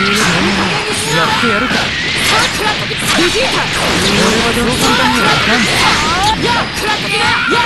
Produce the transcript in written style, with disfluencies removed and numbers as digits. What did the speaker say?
やってやるか。 ビジータ。 俺はそう簡単にはいかん。 やっ